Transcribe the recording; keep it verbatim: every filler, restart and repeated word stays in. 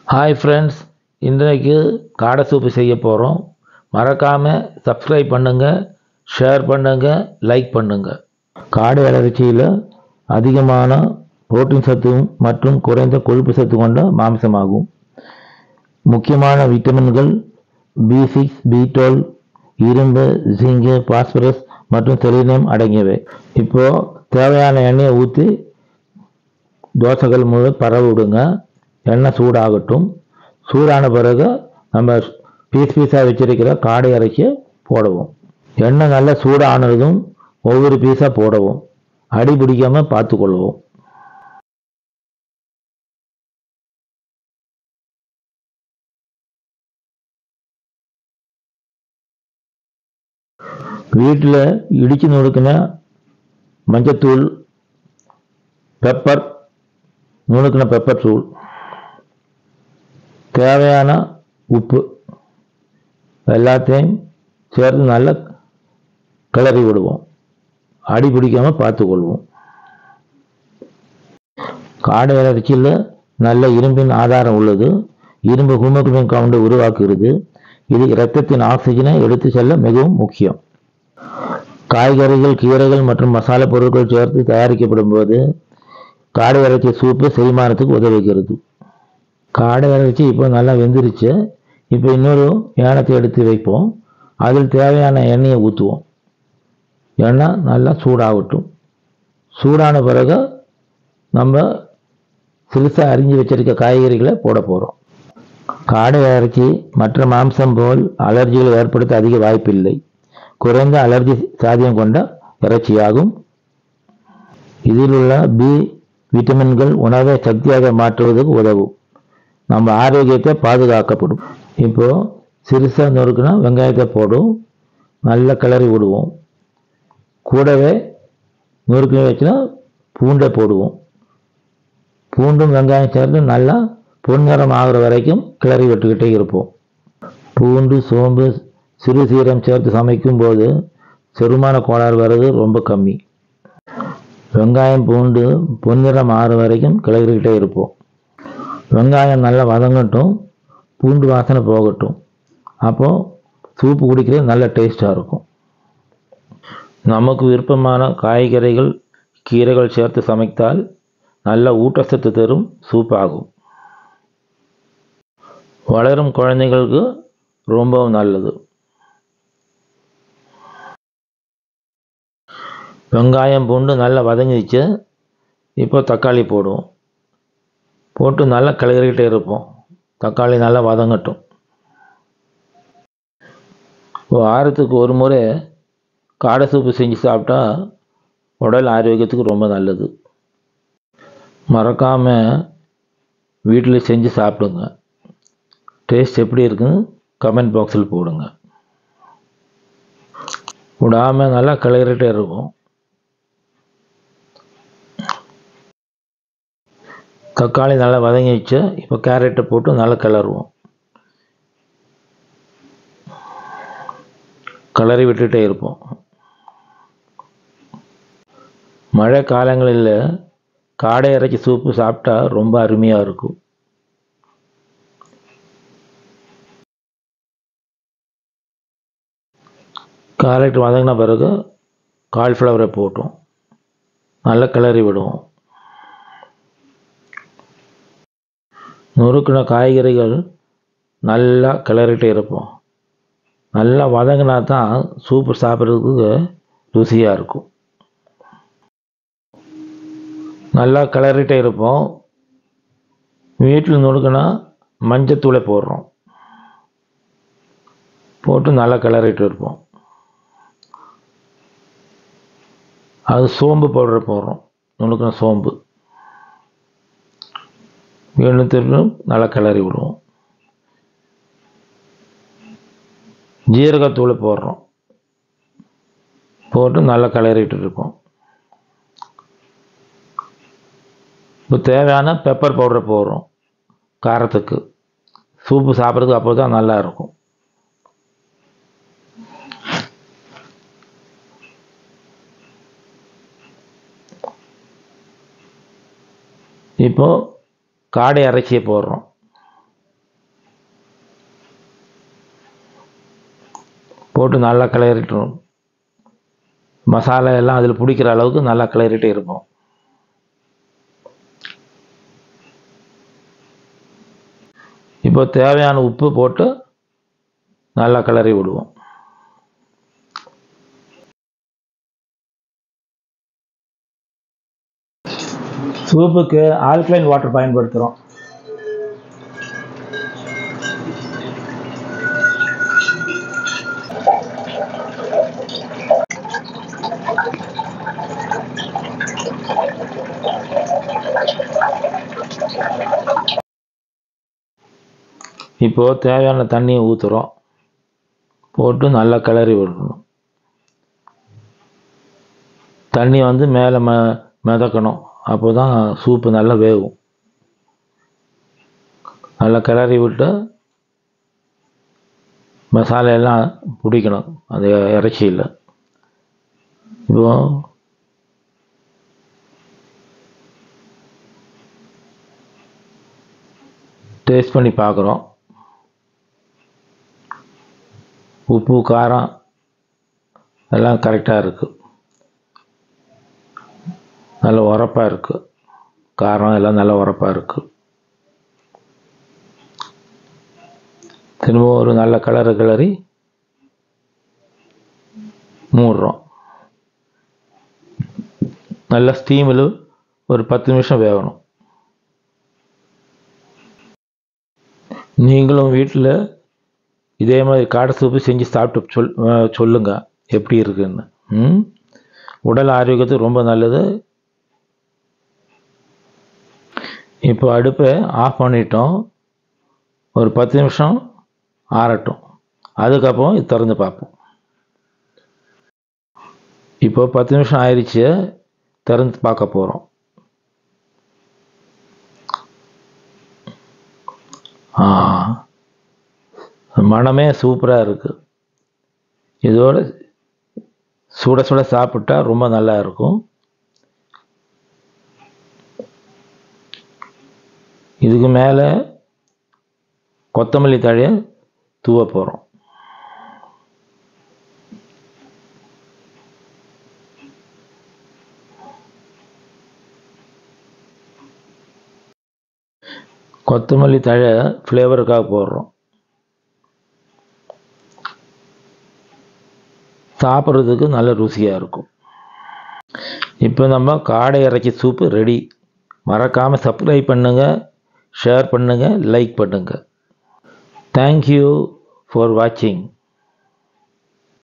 Hi friends, இன்றைக்கு காடை soup செய்ய போகிறோம். மறக்காமல் சப்ஸ்கிரைப் பண்ணுங்கள், ஷேர் பண்ணுங்கள், லைக் பண்ணுங்கள். காடை இறைச்சியில் அதிகமான புரோட்டீன் சத்து மற்றும் குறைந்த கொழுப்பு சத்து கொண்ட மாംசமாகும். முக்கியமான விட்டமின்கள் பி சிக்ஸ், பி டுவெல், இரும்பு, ஜிங்கு, பாஸ்பரஸ் மற்றும் செலினியம் அடங்கியவை. இப்போது தேவையான எண்ணெயை ஊற்றி தோசைகள் முழு பரவ விடுங்க. எண்ணெய் சூடாகட்டும். சூடான பிறகு நம்ம பீஸ் பீஸாக வச்சிருக்கிற காடை இறைச்சியை போடுவோம். எண்ணெய் நல்லா சூடானதும் ஒவ்வொரு பீஸாக போடுவோம். அடி பிடிக்காமல் பார்த்துக்கொள்வோம். வீட்டில் இடித்து நுணுக்கின மஞ்சத்தூள், பெப்பர், நுணுக்கின பெப்பர் தூள், தேவையான உப்பு எல்லாத்தையும் சேர்த்து நல்லா கிளறி விடுவோம். அடி பிடிக்காமல் பார்த்துக்கொள்வோம். காடை இறைச்சியில் நல்ல இரும்பின் ஆதாரம் உள்ளது. இரும்பு ஹீமோகுளோபின் கவுண்டை உருவாக்குகிறது. இது இரத்தத்தின் ஆக்சிஜனை எடுத்து செல்ல மிகவும் முக்கியம். காய்கறிகள், கீரைகள் மற்றும் மசாலா பொருட்கள் சேர்த்து தயாரிக்கப்படும் போது காடை இறைச்சி சூப்பு செரிமானத்துக்கு உதவுகிறது. காடை இறைச்சி இப்போ நல்லா வெந்துருச்சு. இப்போ இன்னொரு ஏனத்தை எடுத்து வைப்போம். அதில் தேவையான எண்ணெயை ஊற்றுவோம். எண்ணெய் நல்லா சூடாகட்டும். சூடான பிறகு நம்ம சிறுசாக அரிஞ்சு வச்சிருக்க காய்கறிகளை போட போகிறோம். காடை இறைச்சி மற்ற மாംசம் போல் அலர்ஜிகளை ஏற்படுத்த அதிக வாய்ப்பில்லை. குறைந்த அலர்ஜி சாத்தியம் கொண்ட இறைச்சியாகும். இதில் உள்ள பி விட்டமின்கள் உணவை சக்தியாக மாற்றுவதற்கு உதவும். நம்ம ஆரோக்கியத்தை பாதுகாக்கப்படும். இப்போது சிறுசாக நொறுக்குனா வெங்காயத்தை போடும். நல்லா கிளறி விடுவோம். கூடவே நொறுக்கு வச்சுனா பூண்டை போடுவோம். பூண்டும் வெங்காயம் சேர்த்து நல்லா பொன்னிறம் ஆகிற வரைக்கும் கிளறி விட்டுக்கிட்டே இருப்போம். பூண்டு, சோம்பு, சிறு சீரம் சேர்த்து சமைக்கும் போது செரிமான கோளாறு வர்றது ரொம்ப கம்மி. வெங்காயம், பூண்டு பொன்னிறம் ஆகிற வரைக்கும் கிளறிக்கிட்டே இருப்போம். வெங்காயம் நல்லா வதங்கட்டும். பூண்டு வாசனை போகட்டும். அப்போது சூப்பு குடிக்கிறது நல்ல டேஸ்ட்டாக இருக்கும். நமக்கு விருப்பமான காய்கறிகள், கீரைகள் சேர்த்து சமைத்தால் நல்ல ஊட்டச்சத்து தரும் சூப் ஆகும். வளரும் குழந்தைகளுக்கு ரொம்பவும் நல்லது. வெங்காயம், பூண்டு நல்லா வதங்கிச்சு. இப்போ தக்காளி போடுவோம். போட்டு நல்லா கிளறிக்கிட்டே இருப்போம். தக்காளி நல்லா வதங்கட்டும். வாரத்துக்கு ஒரு முறை காடை சூப்பு செஞ்சு சாப்பிட்டா உடல் ஆரோக்கியத்துக்கு ரொம்ப நல்லது. மறக்காமல் வீட்டில் செஞ்சு சாப்பிடுங்க. டேஸ்ட் எப்படி இருக்குன்னு கமெண்ட் பாக்ஸில் போடுங்க. விடாமல் நல்லா கிளறிட்டே இருக்கும். தக்காளி நல்லா வதங்கிச்சு. இப்போ கேரட்டை போட்டு நல்லா கிளறுவோம். கிளறி விட்டுட்டே இருப்போம். மழை காலங்களில் காடை இறைச்சி சூப்பு சாப்பிட்டா ரொம்ப அருமையாக இருக்கும். கேரட் வதங்கின பிறகு காலிஃப்ளவரை போட்டோம். நல்லா கிளறி விடுவோம். நொறுக்கின காய்கறிகள் நல்லா கிளறிட்டே இருப்போம். நல்லா வதங்கினா தான் சூப்பு சாப்பிட்றதுக்கு ருசியாக இருக்கும். நல்லா கிளறிட்டே இருப்போம். வீட்டில் நொறுக்கினா மஞ்சத்தூளை போடுறோம். போட்டு நல்லா கிளறிட்டு இருப்போம். அது சோம்பு பவுடர் போடுறோம். நுணுக்கின சோம்பு வேணும் திரும்ப நல்லா கிளறி விடுவோம். ஜீரகத்தூளை போடுறோம். போட்டு நல்லா கிளறிட்டு இருப்போம். இப்போ தேவையான பெப்பர் பவுடரை போடுறோம். காரத்துக்கு சூப்பு சாப்பிட்றதுக்கு அப்போ தான் நல்லா இருக்கும். இப்போது காடை இறைச்சியை போடுறோம். போட்டு நல்லா கிளறிட்டுரும். மசாலா எல்லாம் அதில் பிடிக்கிற அளவுக்கு நல்லா கிளறிட்டே இருப்போம். இப்போ தேவையான உப்பு போட்டு நல்லா கிளறி விடுவோம். சூப்புக்கு ஆல்கலைன் வாட்டர் பயன்படுத்துகிறோம். இப்போது தேவையான தண்ணியை ஊற்றுறோம். போட்டு நல்லா கிளறி விடணும். தண்ணி வந்து மேலே ம மிதக்கணும். அப்போ தான் சூப்பு நல்லா வேகும். நல்லா கிளறி விட்டு மசாலா எல்லாம் பிடிக்கணும் அந்த இறைச்சியில். இப்போ டேஸ்ட் பண்ணி பார்க்குறோம். உப்பு காரம் எல்லாம் கரெக்டாக இருக்குது. நல்ல உரப்பாக இருக்குது. காரம் எல்லாம் நல்ல உரப்பாக இருக்குது. திரும்ப ஒரு நல்ல கலரை கிளறி மூடுறோம். நல்ல ஸ்டீமில் ஒரு பத்து நிமிஷம் வேகணும். நீங்களும் வீட்டில் இதே மாதிரி காடை சூப்பு செஞ்சு சாப்பிட்டு சொல் சொல்லுங்கள் எப்படி இருக்குன்னு. ம் உடல் ஆரோக்கியத்துக்கு ரொம்ப நல்லது. இப்போ அடுப்பை ஆஃப் பண்ணிட்டோம். ஒரு பத்து நிமிஷம் ஆறட்டும். அதுக்கப்புறம் இது திறந்து பார்ப்போம். இப்போ பத்து நிமிஷம் ஆயிடுச்சு. திறந்து பார்க்க போகிறோம். ஆ மனமே சூப்பராக இருக்குது. இதோட சுட சுட சாப்பிட்டா ரொம்ப நல்லா இருக்கும். இதுக்கு மேலே கொத்தமல்லி தழையை தூவ போகிறோம். கொத்தமல்லி தழை ஃப்ளேவருக்காக போடுறோம். சாப்பிட்றதுக்கு நல்ல ருசியாக இருக்கும். இப்போ நம்ம காடை இறைச்சி சூப்பு ரெடி. மறக்காமல் சப்ஸ்கிரைப் பண்ணுங்கள், ஷேர் பண்ணுங்கள், லைக் பண்ணுங்கள். தேங்க்யூ ஃபார் வாட்சிங்.